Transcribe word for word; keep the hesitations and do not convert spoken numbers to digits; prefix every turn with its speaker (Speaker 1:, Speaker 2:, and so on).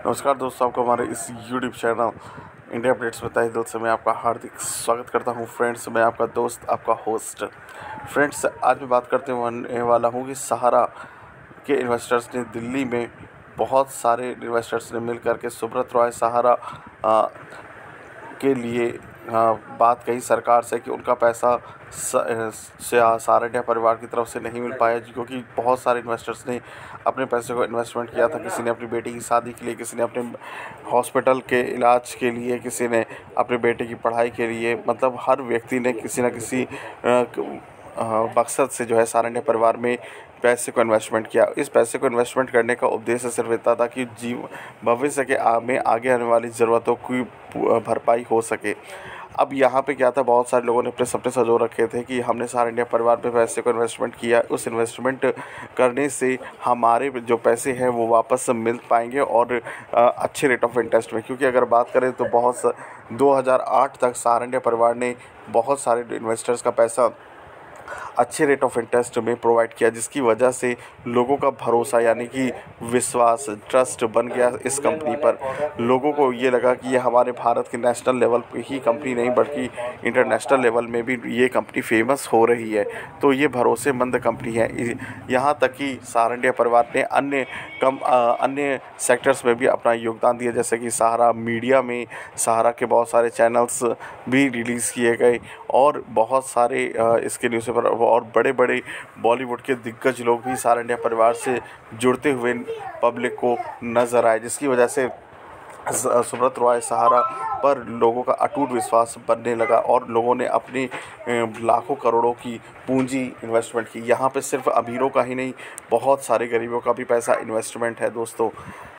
Speaker 1: नमस्कार दोस्तों, आपको हमारे इस यूट्यूब चैनल इंडिया अपडेट्स में तहे दिल से मैं आपका हार्दिक स्वागत करता हूं। फ्रेंड्स, मैं आपका दोस्त, आपका होस्ट। फ्रेंड्स, आज मैं बात करते होने वाला हूं कि सहारा के इन्वेस्टर्स ने दिल्ली में बहुत सारे इन्वेस्टर्स ने मिल कर के सुब्रत रॉय सहारा आ, के लिए आ, बात कही सरकार से कि उनका पैसा सारंडिया परिवार की तरफ से नहीं मिल पाया, क्योंकि बहुत सारे इन्वेस्टर्स ने अपने पैसे को इन्वेस्टमेंट किया था। किसी ने अपनी बेटी की शादी के लिए, किसी ने अपने हॉस्पिटल के इलाज के लिए, किसी ने अपने बेटे की पढ़ाई के लिए, मतलब हर व्यक्ति ने किसी न किसी मकसद से जो है सारंडिया परिवार में पैसे को इन्वेस्टमेंट किया। इस पैसे को इन्वेस्टमेंट करने का उद्देश्य सिर्फ इतना था कि जीव भविष्य के आ, में आगे आने वाली ज़रूरतों की भरपाई हो सके। अब यहाँ पे क्या था, बहुत सारे लोगों ने अपने सपने संजो रखे थे कि हमने सारंडिया परिवार पे पैसे को इन्वेस्टमेंट किया, उस इन्वेस्टमेंट करने से हमारे जो पैसे हैं वो वापस मिल पाएंगे और अच्छे रेट ऑफ इंटरेस्ट में। क्योंकि अगर बात करें तो बहुत दो हज़ार आठ तक सारंडिया परिवार ने बहुत सारे इन्वेस्टर्स का पैसा अच्छे रेट ऑफ इंटरेस्ट में प्रोवाइड किया, जिसकी वजह से लोगों का भरोसा यानी कि विश्वास, ट्रस्ट बन गया इस कंपनी पर। लोगों को ये लगा कि ये हमारे भारत के नेशनल लेवल पे ही कंपनी नहीं बल्कि इंटरनेशनल लेवल में भी ये कंपनी फेमस हो रही है। तो ये भरोसेमंद कंपनी है। यहाँ तक कि सारंडिया परिवार ने अन्य कम अन्य सेक्टर्स में भी अपना योगदान दिया, जैसे कि सहारा मीडिया में सहारा के बहुत सारे चैनल्स भी रिलीज़ किए गए और बहुत सारे इसके न्यूज़पेपर और बड़े बड़े बॉलीवुड के दिग्गज लोग भी सारंडिया परिवार से जुड़ते हुए पब्लिक को नज़र आए, जिसकी वजह से सुब्रत रॉय सहारा पर लोगों का अटूट विश्वास बनने लगा और लोगों ने अपनी लाखों करोड़ों की पूंजी इन्वेस्टमेंट की। यहाँ पे सिर्फ अमीरों का ही नहीं, बहुत सारे गरीबों का भी पैसा इन्वेस्टमेंट है दोस्तों।